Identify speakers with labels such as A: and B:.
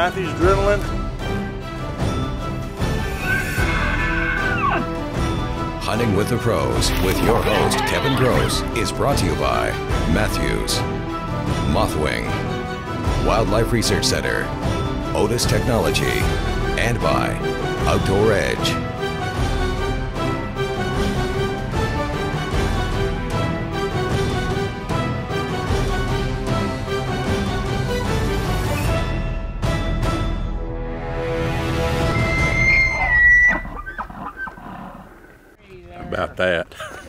A: Matthews Adrenaline.
B: Hunting with the Pros with your host Kevin Gross is brought to you by Matthews, Mothwing, Wildlife Research Center, Otis Technology, and by Outdoor Edge.
A: About that.